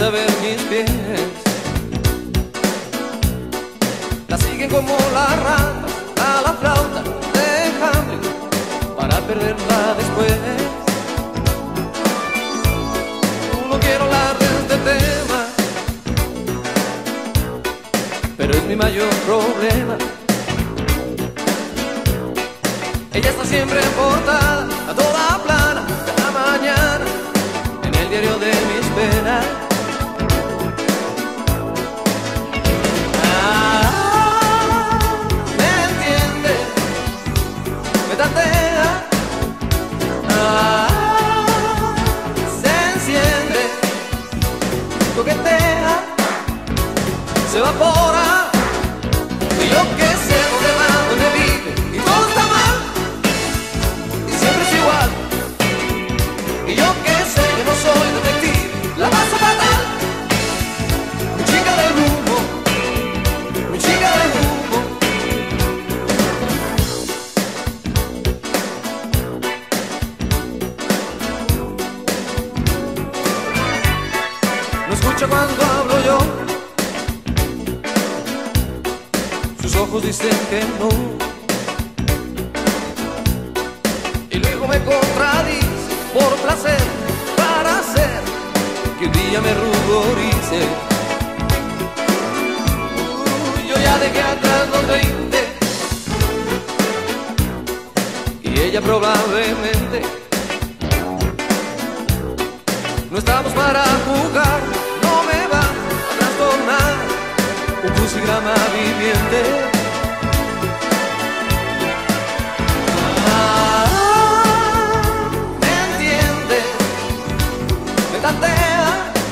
a ver mis pies. La siguen como la rata a la flauta de Hamlet para perderla después. No quiero hablar de este tema, pero es mi mayor problema. Ella está siempre en portada, a toda plana, cada mañana, en el diario de mis penas. Me entiende, me tantea, se enciende, coquetea, se evapora, y yo que sé dónde va, dónde vive, y todo está mal, y siempre es igual, y yo que sé que no soy detective, la paso fatal, mi chica del humo, mi chica del humo. No escucha cuando hablo yo, sus ojos dicen que no, y luego me contradice por placer, para hacer que un día me ruborice. Yo ya dejé atrás los 20 y ella probablemente. No estamos para jugar, no me va a trastornar un crucigrama viviente. Me entiende, me tantea,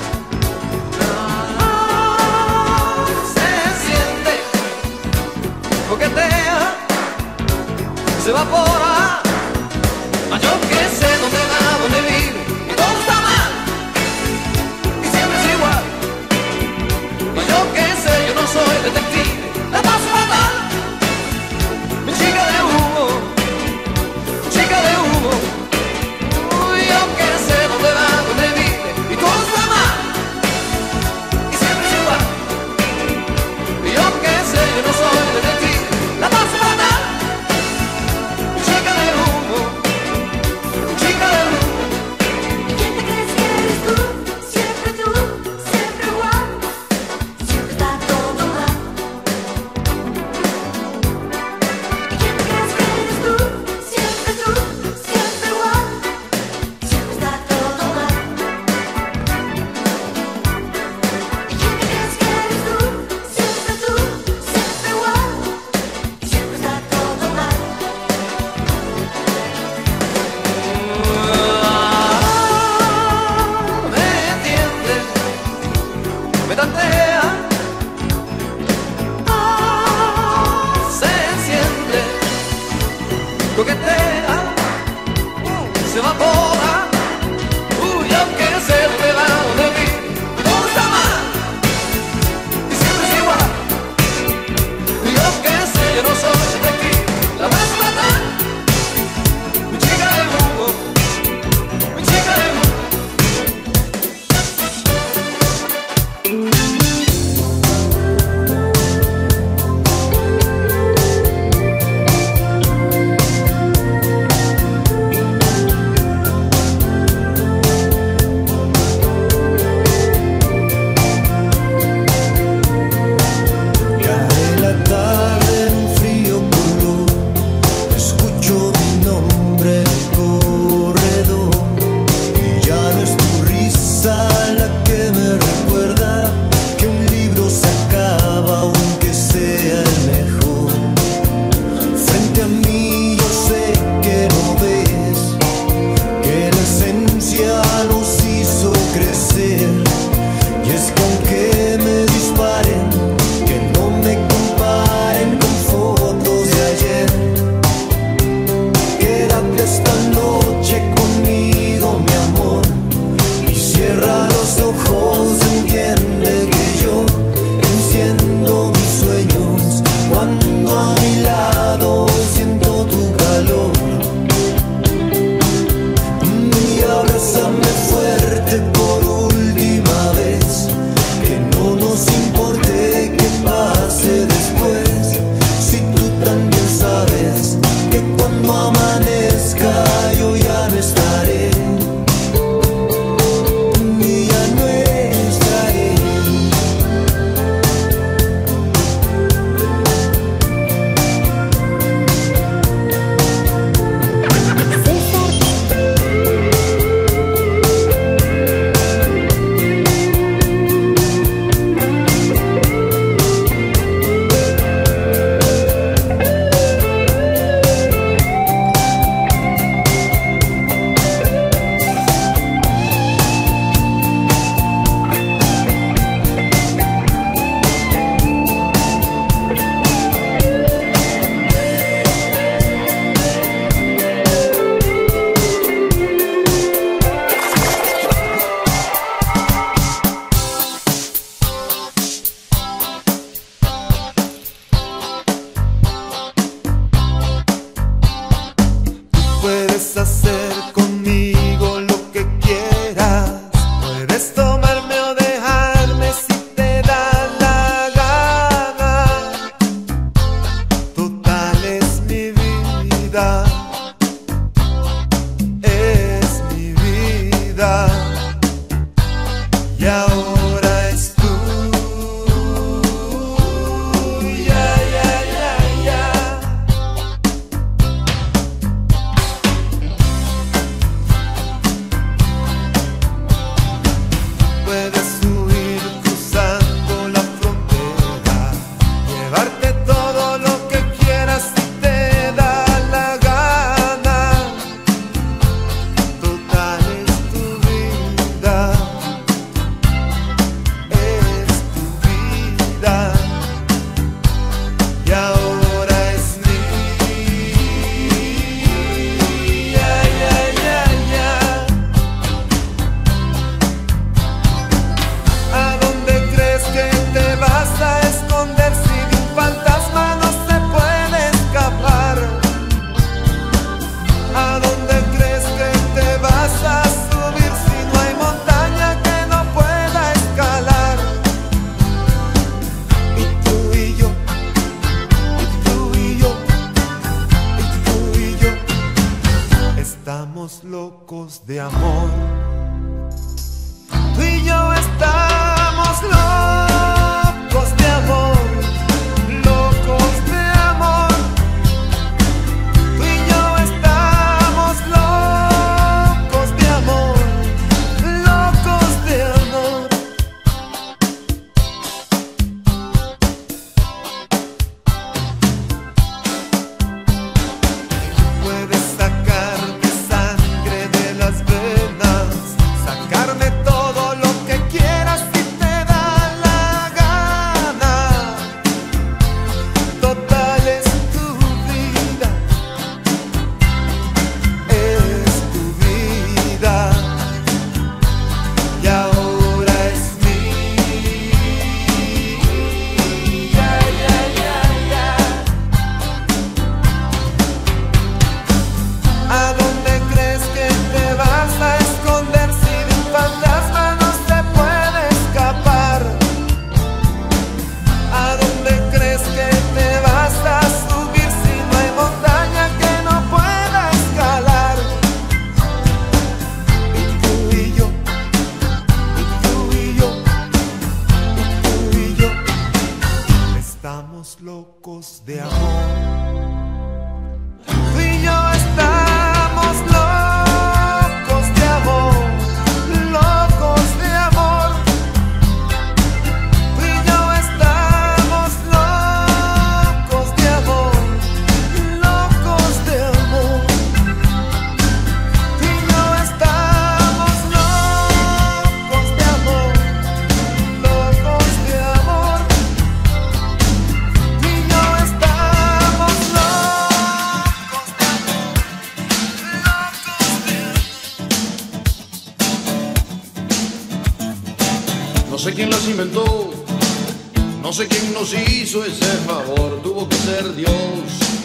se siente, coquetea, se evapora, mas yo que sé dónde va, dónde vive, y todo está mal, y siempre es igual, mas yo que sé, yo no soy detective, la paso fatal, mi chica de humo, chica de humo. Uy, yo que sé dónde va, dónde vive, y todo está mal, y siempre es igual, y yo que sé, yo no soy detective, la paso fatal, mi chica de humo, chica de humo. ¿Quién te crees que eres tú? Siempre igual, siempre está todo mal. ¿Quién te crees que eres tú? Siempre igual, siempre está todo mal. ¿Quién te crees que eres tú? Siempre igual, siempre está todo mal. Me entiende, me tantea, se enciende, coquetea, se evapora. Yo que sé dónde va, dónde vive, todo está mal, y siempre es igual, y yo que sé, yo no soy detective, la paso fatal, mi chica de humo, mi chica de humo. vida y ahora es tuya. Puedes huir cruzando la frontera, llevarte todo lo que quieras si te da la gana. Total es tu vida, y ahora es ¿A dónde crees que te vas a esconder si de un fantasma no se puede escapar? ¿A dónde crees que te vas a subir si no hay montaña que no pueda escalar? Y tú y yo, y tú y yo, y tú y yo, estamos locos de amor. Tú y yo estamos locos de amor, locos de amor. Tú y yo estamos locos de amor, locos de amor. Puedes sacarme sangre de las venas, sacarme todo lo que quieras si te da la gana. Total es tu vida, y ahora es mía. ¿A dónde crees que te vas a esconder si de un fantasma no se puede escapar? ¿A dónde crees que te vas a subir si no hay montaña que no pueda escalar? Y tú y yo, y tú y yo, y tú y yo, estamos locos de amor. Tú y yo estamos locos de amor, locos de amor. Tú y yo estamos locos de amor, locos de amor. Tú y yo estamos locos de amor, locos de amor. Tú y yo estamos locos de No sé quién las inventó, no sé quién nos hizo ese favor, tuvo que ser Dios,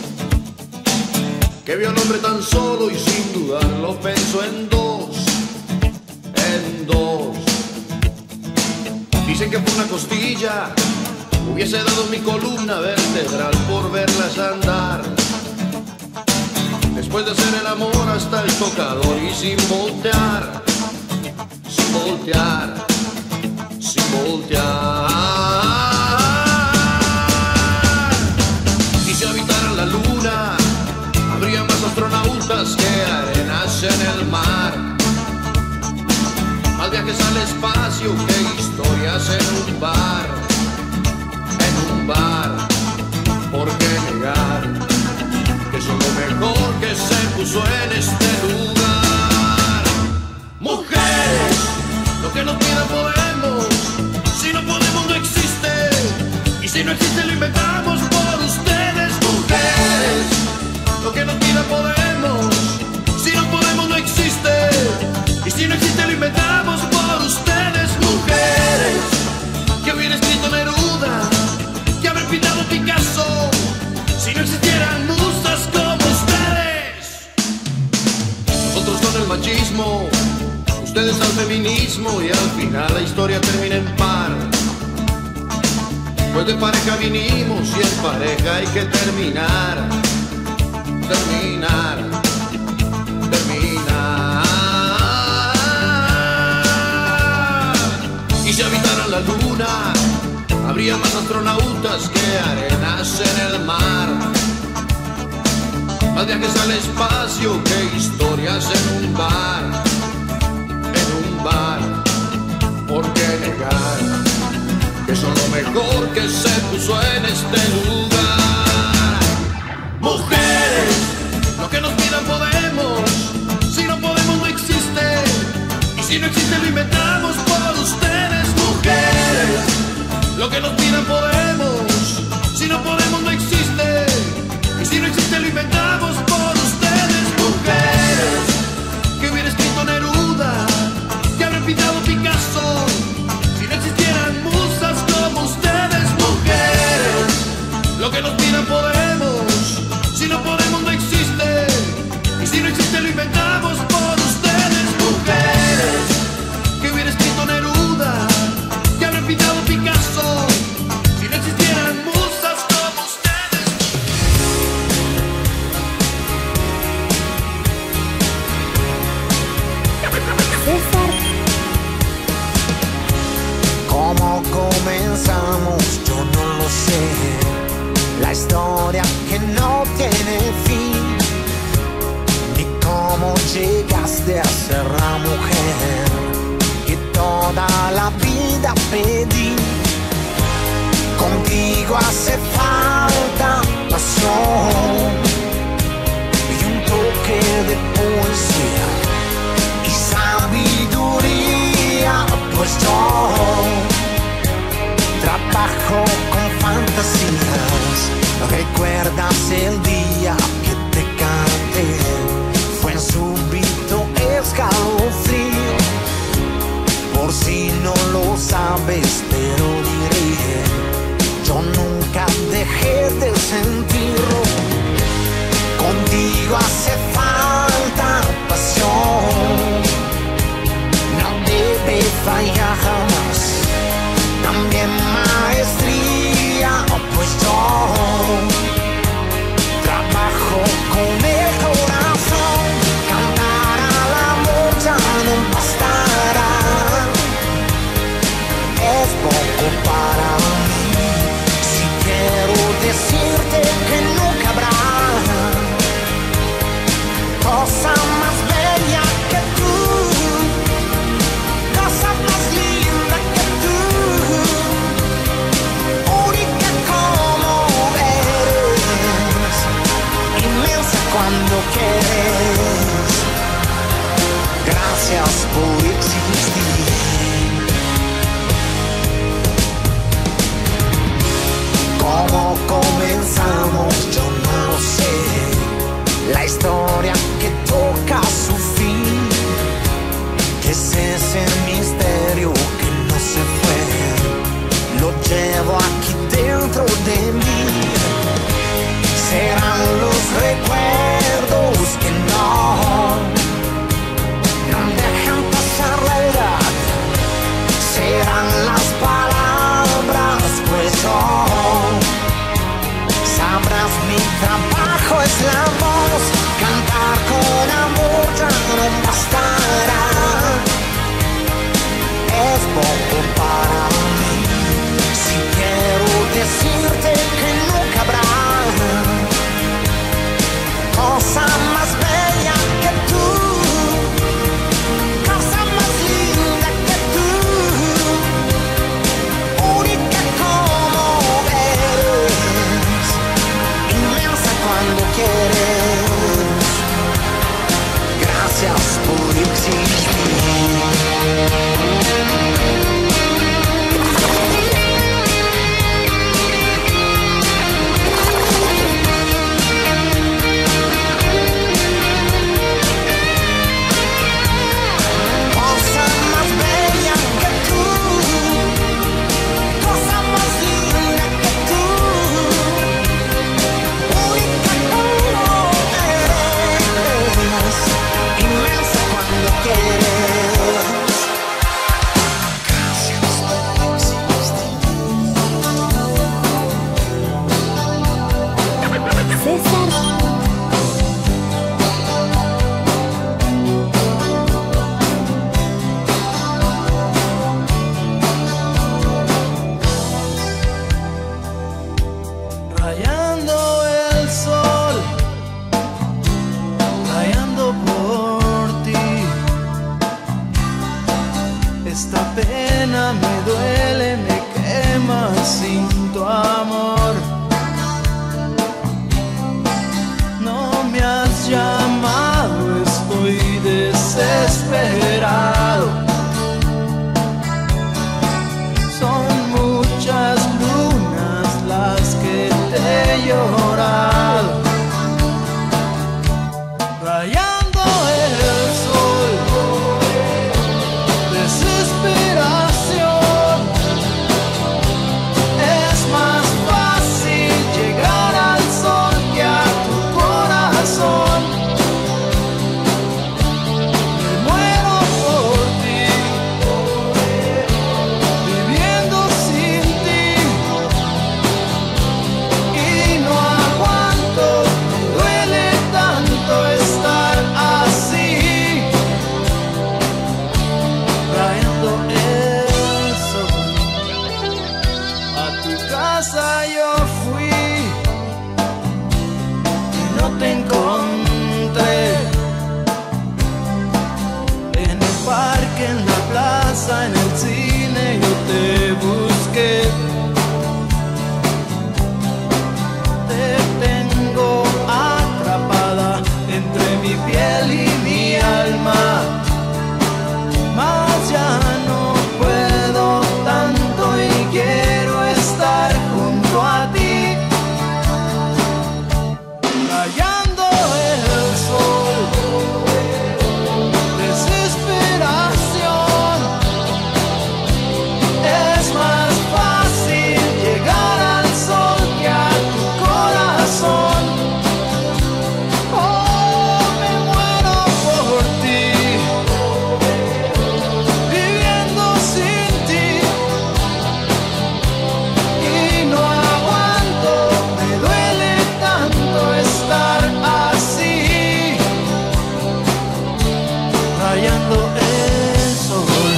que vio al hombre tan solo y sin dudarlo pensó en dos, en dos. Dicen que por una costilla hubiese dado mi columna vertebral por verlas andar, después de hacer el amor hasta el tocador y sin voltear, sin voltear, sin voltear. Y si habitaran la luna, habría más astronautas que arenas en el mar, más viajes al espacio que historias en un bar, en un bar. ¿Por qué negar que son lo mejor que se puso en este lugar? Mujeres, lo que nos pidan podemos, si no podemos no existe, y si no existe lo inventamos por ustedes. Mujeres, lo que nos pidan podemos, si no podemos no existe, y si no existe lo inventamos por ustedes. Mujeres, que hubiera escrito Neruda, que haber pintado Picasso, si no existieran musas como ustedes. Nosotros con el machismo, ustedes al feminismo, y al final la historia termina en par. Pues de pareja vinimos y en pareja hay que terminar, terminar, terminar. había más astronautas que arenas en el mar, más viajes al espacio que historias en un bar, en un bar. ¿Por qué negar que son lo mejor que se puso en este lugar? Mujeres, lo que nos pidan podemos, si no podemos no existe, y si no existe lo inventamos por ustedes. Mujeres, lo que nos pidan podemos, si no podemos no existe, y si no existe lo inventamos por ustedes. Mujeres, que hubiera escrito Neruda, que habrá pintado Picasso, si no existieran musas como ustedes. Mujeres, lo que nos pidan podemos, si no podemos no existe, y si no existe lo inventamos por ustedes. Mujeres, que hubiera escrito Neruda, que habrá pintado Picasso, si no existieran musas como ustedes. ¿Cómo comenzamos? Yo no lo sé. La historia que no tiene fin. Ni cómo llegaste a ser la mujer que toda la vida pedí. Contigo hace falta pasión y un toque de poesía y sabiduría, pues yo trabajo con fantasías. ¿Recuerdas el día que te canté? Fue en súbito escalofrío. Por si no lo sabes, pero diré, yo nunca dejé de sentirlo. Contigo hace falta pasión, no debe fallar jamás. También maestría, pues yo trabajo con el corazón. Cantar al amor ya no bastará, es poco para mí. Si quiero decirte que nunca habrá cosa más bella que tú, cosa más linda que tú, única como eres, inmensa cuando quieres. Gracias por existir. ¿Cómo comenzamos? Yo no lo sé. La historia que toca su fin, que es ese misterio que no se fue, lo llevo aquí dentro de mí. Serán los recuerdos que no dejan pasar. me duele, me quema sin tu amor. No me has llamado, estoy desesperado. Son muchas lunas las que te he llorado, rayando el sol. Desesperación, es más fácil llegar al sol que a tu corazón. Me muero por ti, viviendo sin ti, y no aguanto, me duele tanto estar así, rayando el sol. A tu casa yo fui y no te encontré. En el parque, en la plaza, en el cine yo te busqué. Te tengo atrapada entre mi piel y mi alma, mas ya no puedo tanto y quiero estar junto a ti, rayando el sol. Desesperación, es más fácil llegar al sol que a tu corazón. Oh, me muero por ti, viviendo sin ti, y no aguanto, me duele tanto estar así, rayando el sol.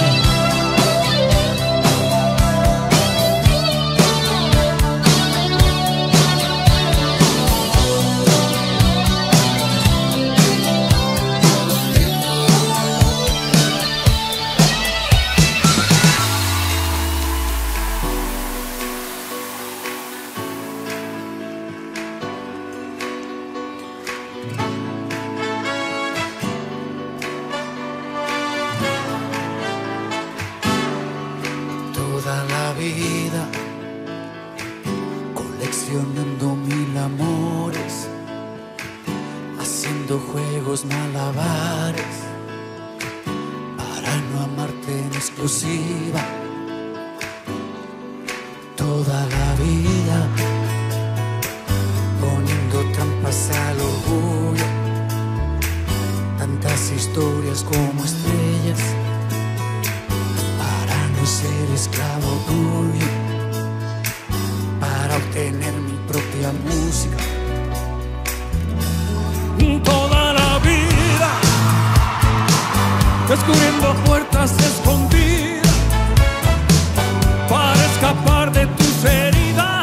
Toda la vida coleccionando mil amores, haciendo juegos malabares para no amarte en exclusiva. Toda la vida poniendo trampas al orgullo, tantas historias como estrellas para no ser esclavo tuyo, para obtener mi propia música. Toda la vida descubriendo puertas escondidas para escapar de tus heridas,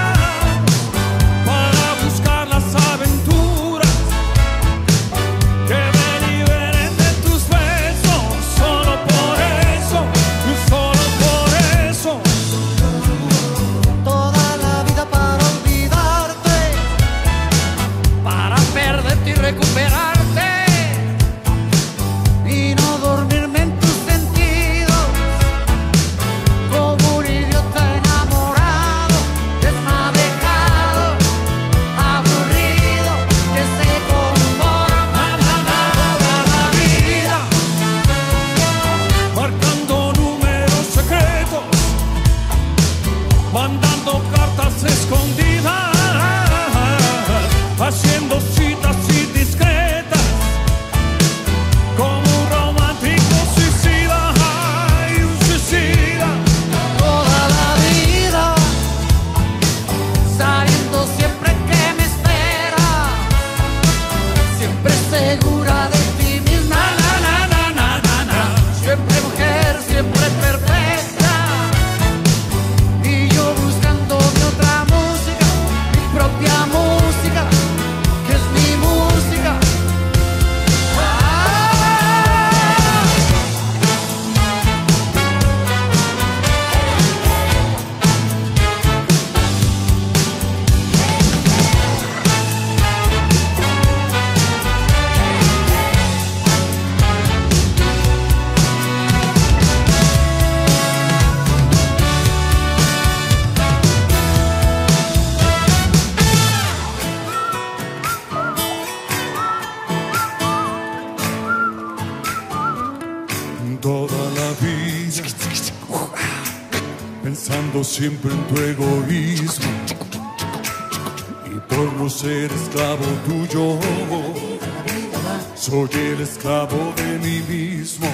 para buscar las aventuras que me liberen de tus besos. Solo por eso, solo por eso. Toda la vida para olvidarte, Para perderte y recuperarte, y no dormirme en tus sentidos, toda la vida, pensando siempre en tu egoísmo, y por no ser esclavo tuyo, soy el esclavo de mí mismo.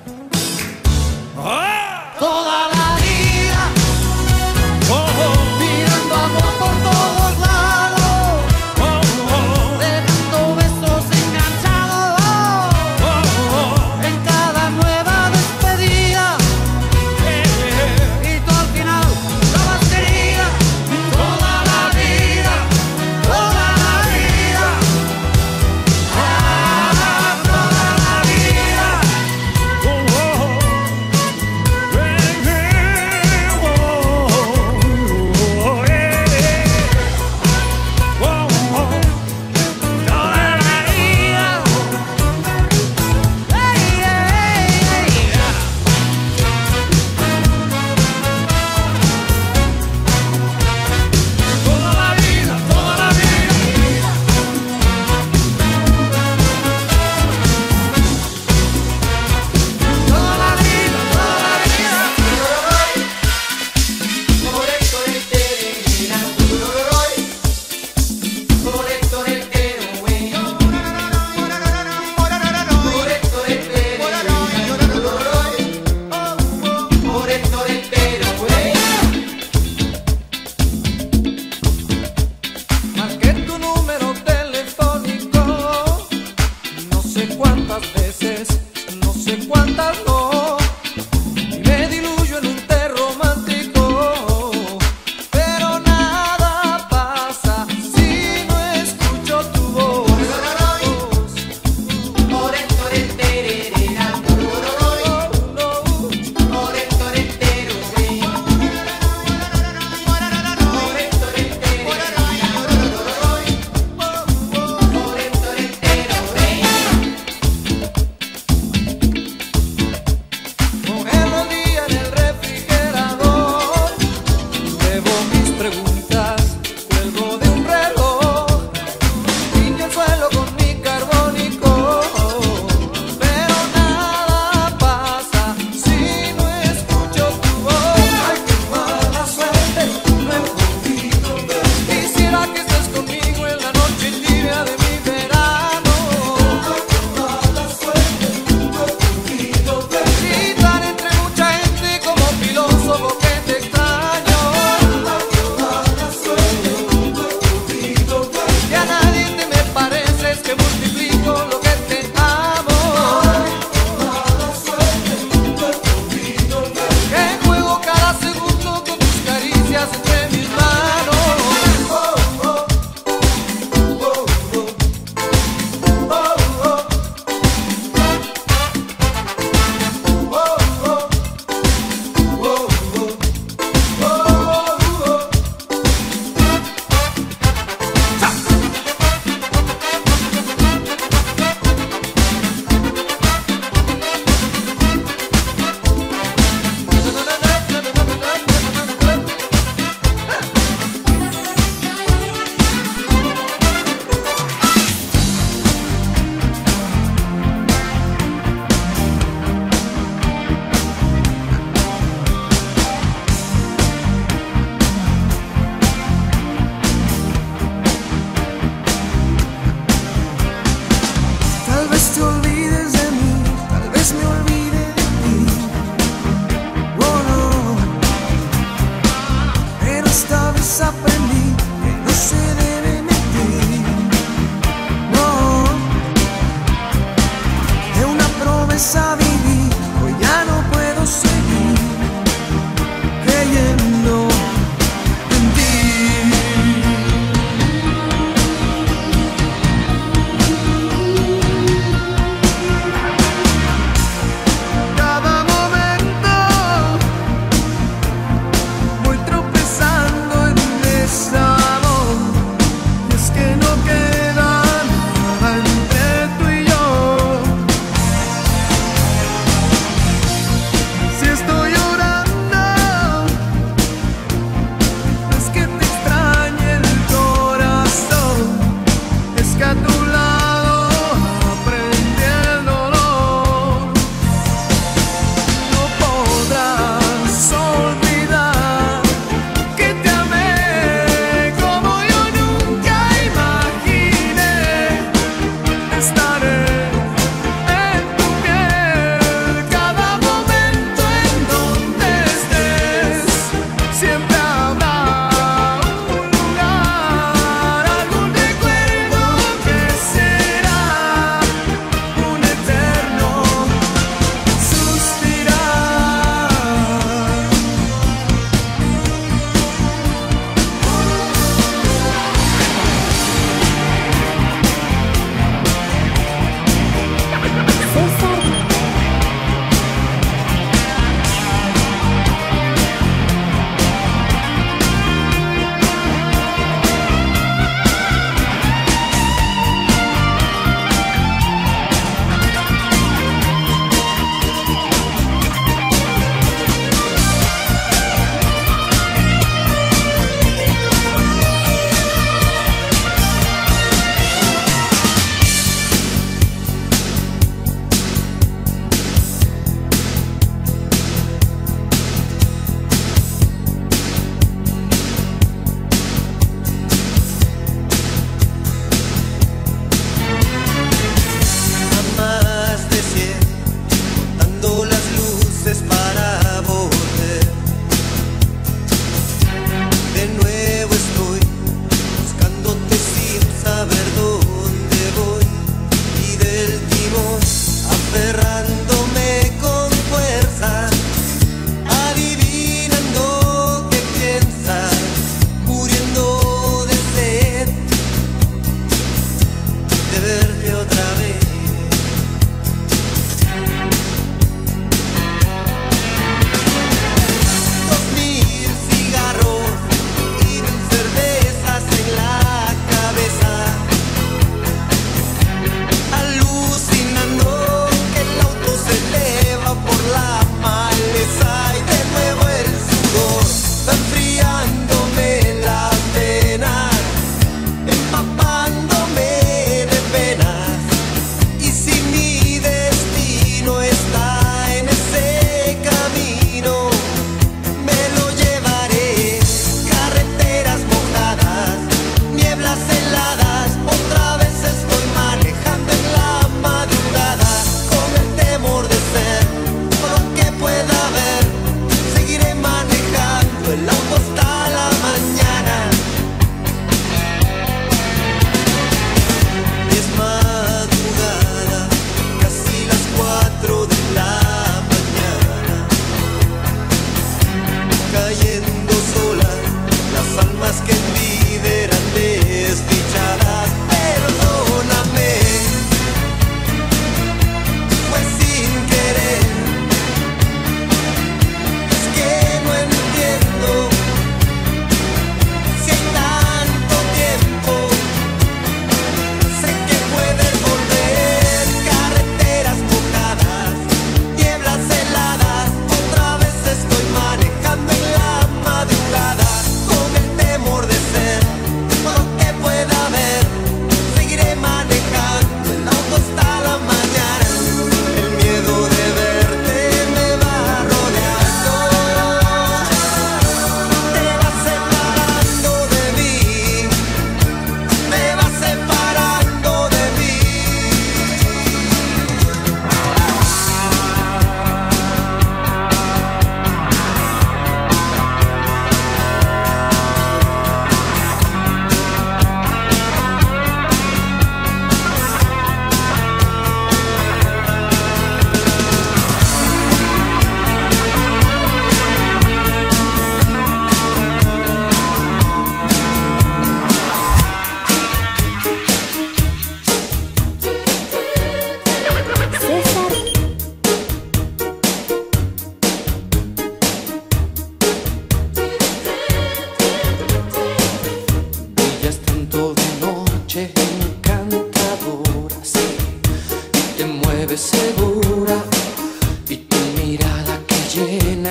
Toda la vida Oh, mirando amor por todos lados, oh, oh, dejando besos enganchados en cada nueva despedida. Y tú al final estabas querida. Toda la vida, toda la vida, toda la vida.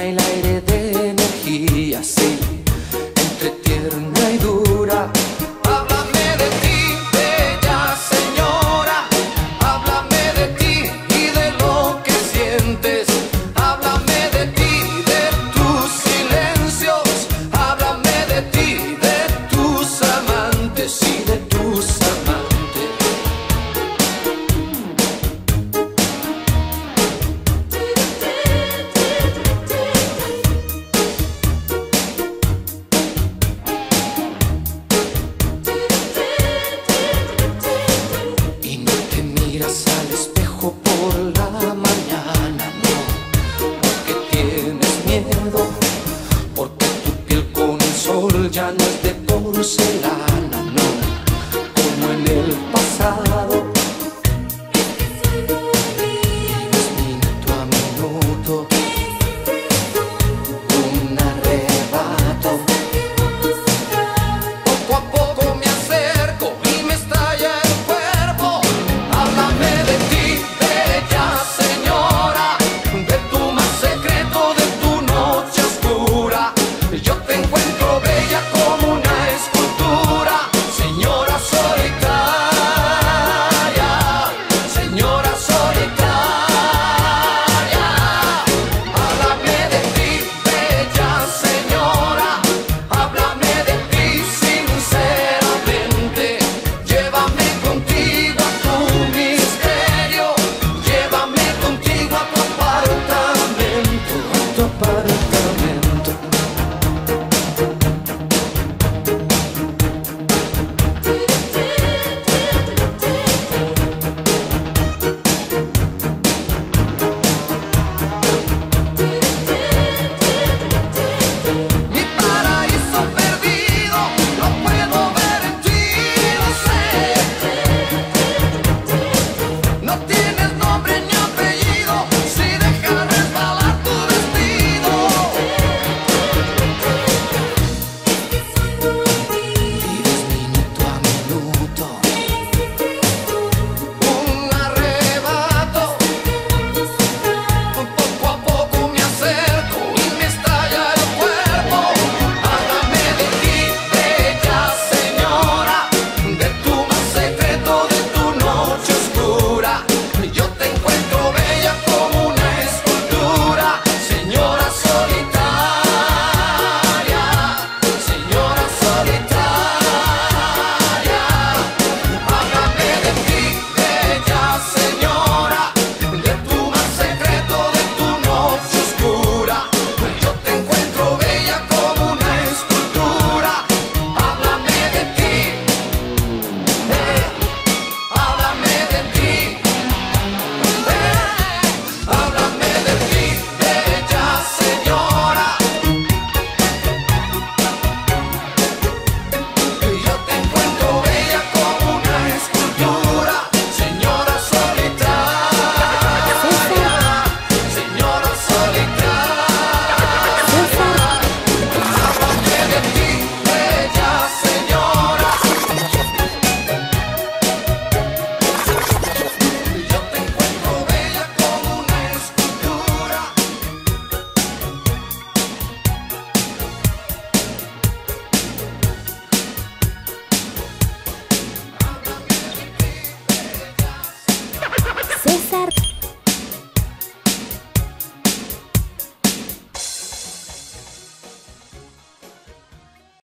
llena el aire de energía, sí, entre tierna y dura. Háblame de ti, bella señora, háblame de ti y de lo que sientes. Háblame de ti, de tus silencios, háblame de ti, de tus amantes y de tus amantes. Y no te miras al espejo por la mañana, no, porque tienes miedo, porque tu piel con el sol ya no es de porcelana.